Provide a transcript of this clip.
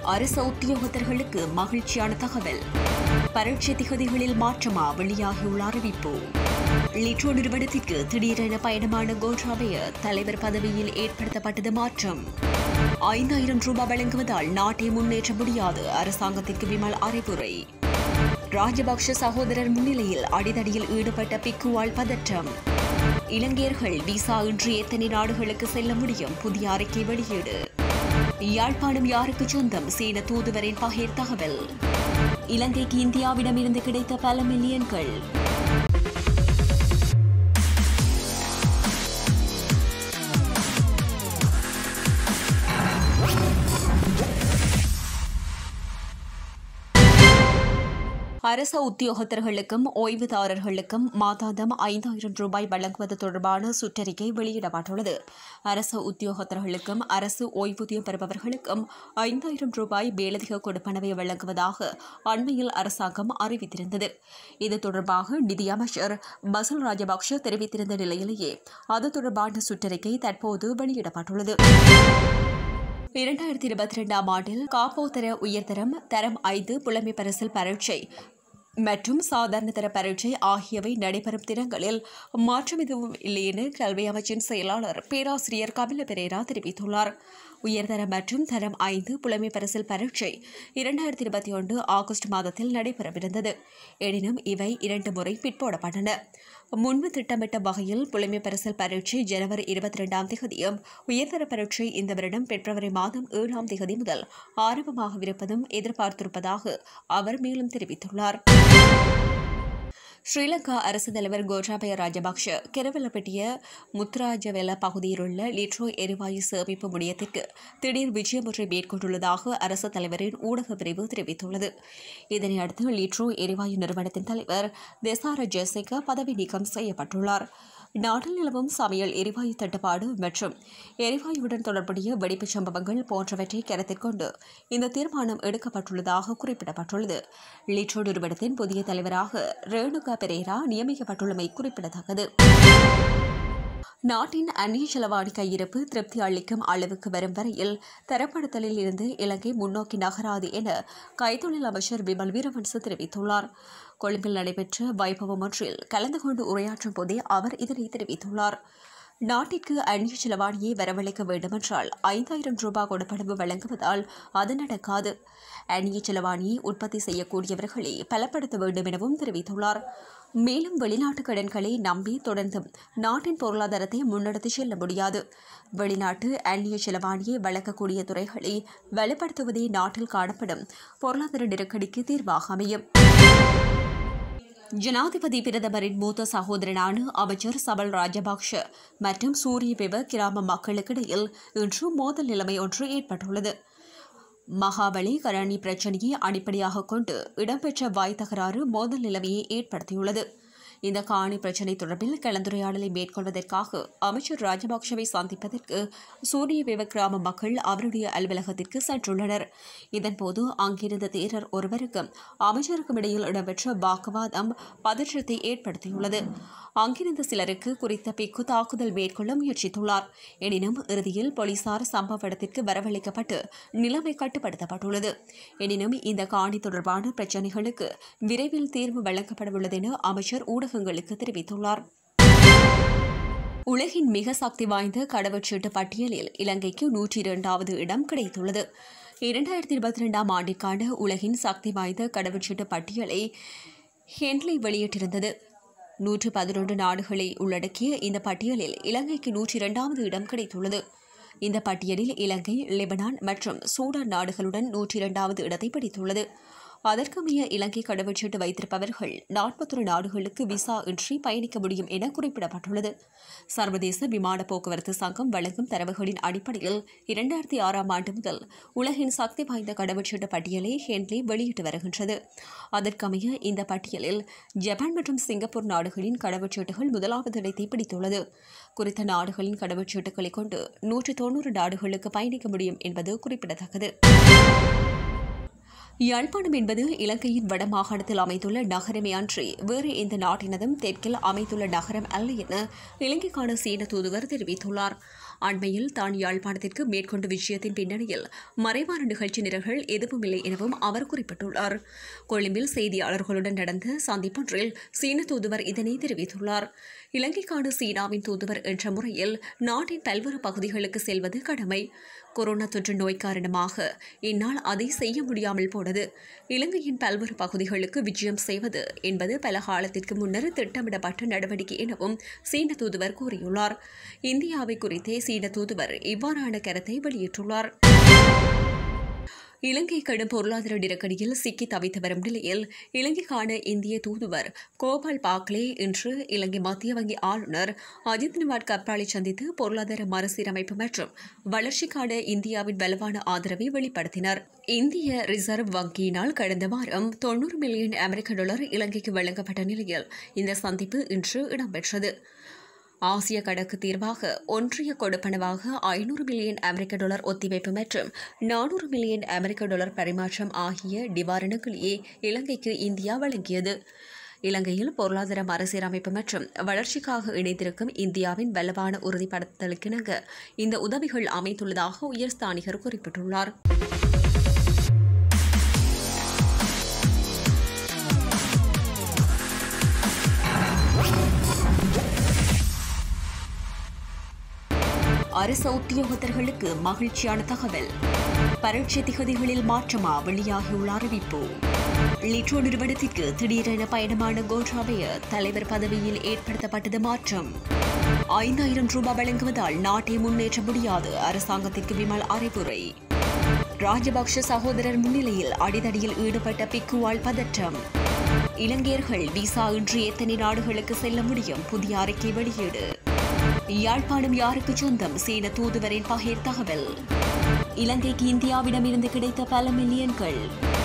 அரசு உத்தியோகத்தர்களுக்கு மகிழ்ச்சியான தகவல். பரீட்சை திகதிகளில் மாற்றமா வெளியாகியுள்ள அறிவிப்பு. லிட்ரோ நிறுவனத்திற்கு திடீரென பயணமான கோட்டாபய தலைவர் பதவியில் ஏற்படுத்தப்பட்டது மாற்றம். 5000 ரூபாய் வழங்குவதால் நாட்டை முன்னேற்ற முடியாது, அரசாங்கத்திற்கு விமல் அறிவுரை. ராஜபக்ஷ சகோதரர் முன்னிலையில் அடிதடியில் ஈடுபட்ட பிக்குவால் பதற்றம். இலங்கையர்கள் விசா இன்றி எத்தனை நாடுகளுக்கு செல்ல முடியும், புதிய அறிக்கை வெளியீடு. யாழ்ப்பாணம் யாருக்கு சொந்தம், சீன தூதுவரின் பகிர் தகவல். இலங்கைக்கு இந்தியாவிடமிருந்து கிடைத்த பல மில்லியன்கள். அரசு உத்தியோகத்தர்களுக்கும் ஓய்வுதாரர்களுக்கும் மாதாந்தம் 5000 ரூபாய் வழங்குவது தொடர்பான சுற்றறிக்கை வெளியிடப்பட்டுள்ளது. அரசு உத்தியோகத்தர்களுக்கும் அரசு ஓய்வூதியம் பெறுபவர்களுக்கும் 5000 ரூபாய் மேலதிக கொடுப்பனவை வழங்குவதாக அண்மையில் அரசாங்கம் அறிவித்திருந்தது. இது தொடர்பாக நிதியமைச்சர் பசில் ராஜபக்ஷ தெரிவித்திருந்த நிலையிலேயே அது தொடர்பான சுற்றறிக்கை தற்போது வெளியிடப்பட்டுள்ளது. 2022ஆம் ஆண்டில் காப்போத்தர உயர்தரம் தரம் 5 புலமை பரிசில் பரீட்சை மற்றும் சாதாரண தர பரீட்சை ஆகியவை நடைபெறும் தினங்களில் மாற்றம் எதுவும் இல்லை என கல்வி அமைச்சின் செயலாளர் பேராசிரியர் கபில பெரேரா தெரிவித்துள்ளார். உயர்தர மற்றும் தரம் 5 புலமை பரிசில் பரீட்சை 2021 ஆகஸ்ட் மாதத்தில் நடைபெறவிருந்தது. எனினும் இவை 2 முறை பிற்போடப்பட்டன. முன்பு திட்டமிட்ட வகையில் புலமை பரிசில் பரீட்சை ஜனவரி 22ஆம் தேதியும் உயர்தர பரீட்சை இந்த வருடம் பிப்ரவரி மாதம் 7ஆம் தேதி முதல் ஆரம்பமாகவிருப்பதும் எதிர்பார்த்திருப்பதாக அவர் மேலும் தெரிவித்துள்ளார். ஸ்ரீலங்கா அரசு தலைவர் கோட்டாபய ராஜபக்ஷ கெரவலப்பட்டிய முத்துராஜவெல பகுதியில் உள்ள லிட்ரோ எரிவாயு சேமிப்பு முனையத்திற்கு திடீர் விஜயம் ஒன்றை மேற்கொண்டுள்ளதாக அரசு தலைவரின் ஊடக பிரிவு தெரிவித்துள்ளது. இதனையடுத்து லிட்ரோ எரிவாயு நிறுவனத்தின் தலைவர் தெசார ஜெசிகா பதவி நீக்கம் செய்யப்பட்டுள்ளார். நாட்டில் நிலவும் சமையல் எரிவாயு தட்டுப்பாடு மற்றும் எரிவாயுடன் தொடர்புடைய வெடிப்புச் சம்பவங்கள் போன்றவற்றை கருத்தில் கொண்டு இந்த தீர்மானம் எடுக்கப்பட்டுள்ளதாக குறிப்பிடப்பட்டுள்ளது. லிட்ரோ நிறுவனத்தின் புதிய தலைவராக ரேணுகா பெரேரா நியமிக்கப்பட்டுள்ளமை குறிப்பிடத்தக்கது. நாட்டின் அந்நிய செலவாணி கையிருப்பு திருப்தி அளிக்கும் அளவுக்கு வரும் வரையில் தரப்படுத்தலில் இருந்து இலங்கை முன்னோக்கி நகராது என கைத்தொழில் அமைச்சர் விமல் வீரவன்ச தெரிவித்துள்ளார். கொழும்பில் நடைபெற்ற வைபவம் ஒன்றில் கலந்து கொண்டு உரையாற்றும் போதே அவர் இதனை தெரிவித்துள்ளார். நாட்டிற்கு அந்நிய செலவாணியை வரவழைக்க வேண்டுமென்றால் 5000 ரூபாய் கொடுப்பனவு வழங்குவதால் அது நடக்காது. அந்நிய செலவாணியை உற்பத்தி செய்யக்கூடியவர்களை பலப்படுத்த வேண்டும் எனவும் தெரிவித்துள்ளார். மேலும் வெளிநாட்டு கடன்களை நம்பி தொடர்ந்தும் நாட்டின் பொருளாதாரத்தை முன்னெடுத்துச் செல்ல முடியாது. வெளிநாட்டு அந்நிய செலவாணியை வழங்கக்கூடிய துறைகளை வலுப்படுத்துவதே நாட்டில் காணப்படும் பொருளாதார நெருக்கடிக்கு தீர்வாக அமையும். ஜனாதிபதி பிரதமரின் மூத்த சகோதரனான அமைச்சர் சபல் ராஜபக்ஷ மற்றும் சூரியபெவ கிராம மக்களுக்கிடையில் இன்று மோதல் நிலைமை ஒன்று ஏற்பட்டுள்ளது. மகாபலி கரணி பிரச்சினையை அடிப்படையாக கொண்டு இடம்பெற்ற வாய் தகராறு மோதல் நிலைமையை ஏற்படுத்தியுள்ளது. இந்த காணி பிரச்சினை தொடர்பில் கலந்துரையாடலை மேற்கொள்வதற்காக அமைச்சர் ராஜபக்ஷவை சந்திப்பதற்கு சூரியபெவ கிராம மக்கள் அவருடைய அலுவலகத்திற்கு சென்றுள்ளனர். இதன்போது அங்கிருந்த தேரர் ஒருவருக்கும் அமைச்சருக்கும் இடையில் இடம்பெற்ற வாக்குவாதம் பதற்றத்தை ஏற்படுத்தியுள்ளது. அங்கிருந்த சிலருக்கு குறித்த பிக்கு தாக்குதல் மேற்கொள்ள முயற்சித்துள்ளார். எனினும் இறுதியில் போலீசார் சம்பவ இடத்திற்கு வரவழைக்கப்பட்டு நிலைமை கட்டுப்படுத்தப்பட்டுள்ளது. எனினும் இந்த காணி தொடர்பான பிரச்சினைகளுக்கு விரைவில் தீர்வு வழங்கப்படவுள்ளது என அமைச்சர் ஊடகங்களுக்கு தெரிவித்துள்ளார். உலகின் மிக சக்தி வாய்ந்த கடவுச்சீட்டு பட்டியலில் இலங்கைக்கு 102வது இடம் கிடைத்துள்ளது. 2022ஆம் ஆண்டிற்கான உலகின் சக்தி வாய்ந்த கடவுச்சீட்டு பட்டியலை ஹென்லி வெளியிட்டிருந்தது. 111 நாடுகளை உள்ளடக்கிய இந்த பட்டியலில் இலங்கைக்கு 102வது இடம் கிடைத்துள்ளது. இந்த பட்டியலில் இலங்கை, லெபனான் மற்றும் சூடான் நாடுகளுடன் 102வது இடத்தை பிடித்துள்ளது. அதற்கமைய இலங்கை கடவுச்சீட்டு வைத்திருப்பவர்கள் 41 நாடுகளுக்கு விசா இன்றி பயணிக்க முடியும் என குறிப்பிடப்பட்டுள்ளது. சர்வதேச விமான போக்குவரத்து சங்கம் வழங்கும் தரவுகளின் அடிப்படையில் 2006ஆம் ஆண்டு முதல் உலகின் சக்தி வாய்ந்த கடவுச்சீட்டு பட்டியலை ஹென்லி வெளியிட்டு வருகின்றது. அதற்கமைய இந்த பட்டியலில் ஜப்பான் மற்றும் சிங்கப்பூர் நாடுகளின் கடவுச்சீட்டுகள் 1வது இடத்தை பிடித்துள்ளது. குறித்த நாடுகளின் கடவுச்சீட்டுகளை கொண்டு 190 நாடுகளுக்கு பயணிக்க முடியும் என்பது குறிப்பிடத்தக்கது. யாழ்ப்பாணம் என்பது இலங்கையின் வடமாகாணத்தில் அமைந்துள்ள நகரமே அன்றி வேறு எந்த நாட்டினதும் தெற்கில் அமைந்துள்ள நகரம் அல்ல என இலங்கைக்கான சீன தூதுவர் தெரிவித்துள்ளார். அண்மையில் தான் யாழ்ப்பாணத்திற்கு மேற்கொண்ட விஜயத்தின் பின்னணியில் மறைவான நிகழ்ச்சி நிரல்கள் எதுவும் இல்லை எனவும் அவர் குறிப்பிட்டுள்ளார். கொழும்பில் செய்தியாளர்களுடன் நடந்த சந்திப்பொன்றில் சீன தூதுவர் இதனை தெரிவித்துள்ளார். இலங்கைக்கான சீனாவின் தூதுவர் என்ற முறையில் நாட்டின் பல்வேறு பகுதிகளுக்கு செல்வது கடமை. கொரோனா தொற்று நோய் காரணமாக என்னால் அதை செய்ய முடியாமல் போனது. இலங்கையின் பல்வேறு பகுதிகளுக்கு விஜயம் செய்வது என்பது பல காலத்திற்கு முன்னர் திட்டமிடப்பட்ட நடவடிக்கை எனவும் சீன தூதுவர் கூறியுள்ளார். இந்தியாவை குறித்தே சீன தூதுவர் இவ்வாறான கருத்தை வெளியிட்டுள்ளார். இலங்கை கடும் பொருளாதார நெருக்கடியில் சிக்கி தவித்து வரும் நிலையில் இலங்கைக்கான இந்திய தூதுவர் கோபால் பாக்லே இன்று இலங்கை மத்திய வங்கி ஆளுநர் அஜித் நிவாட் கப்ராலை சந்தித்து பொருளாதார மறுசீரமைப்பு மற்றும் வளர்ச்சிக்கான இந்தியாவின் வலுவான ஆதரவை வெளிப்படுத்தினர். இந்திய ரிசர்வ் வங்கியினால் கடந்த வாரம் $90 மில்லியன் இலங்கைக்கு வழங்கப்பட்ட நிலையில் இந்த சந்திப்பு இன்று இடம்பெற்றது. ஆசிய கடக்கு தீர்வாக ஒன்றிய கொடுப்பனவாக $500 மில்லியன் ஒத்திவைப்பு மற்றும் $400 மில்லியன் பரிமாற்றம் ஆகிய நிவாரணங்களையே இலங்கைக்கு இந்தியா வழங்கியது. இலங்கையில் பொருளாதார மறுசீரமைப்பு மற்றும் வளர்ச்சிக்காக இணைந்திருக்கும் இந்தியாவின் வலுவான உறுதிப்படுத்தலுக்கிணங்க இந்த உதவிகள் அமைந்துள்ளதாக உயர்ஸ்தானிகர் குறிப்பிட்டுள்ளார். அரசு உத்தியோகத்தர்களுக்கு மகிழ்ச்சியான தகவல். பரீட்சை திகதிகளில் மாற்றமா வெளியாகியுள்ள அறிவிப்பு. லிட்ரோ நிறுவனத்திற்கு திடீரென பயணமான கோட்டாபய தலைவர் பதவியில் ஏற்படுத்தப்பட்டது மாற்றம். $5000 வழங்குவதால் நாட்டை முன்னேற்ற முடியாது அரசாங்கத்திற்கு விமல் அறிவுரை. ராஜபக்ஷ சகோதரர் முன்னிலையில் அடிதடியில் ஈடுபட்ட பிக்குவால் பதற்றம். இலங்கையர்கள் விசா இன்றி எத்தனை நாடுகளுக்கு செல்ல முடியும் புதிய அறிக்கை வெளியீடு. யாழ்ப்பாணம் யாருக்கு சொந்தம் சீன தூதுவரின் பகிர் தகவல். இலங்கைக்கு இந்தியாவிடமிருந்து கிடைத்த பல மில்லியன்கள்.